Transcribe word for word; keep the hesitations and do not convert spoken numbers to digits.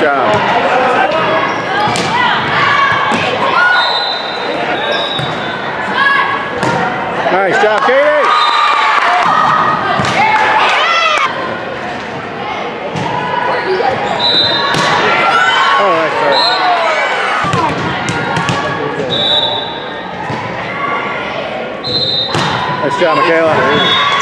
job. Nice job, Katie. Oh, that's right. Nice job, Michaela.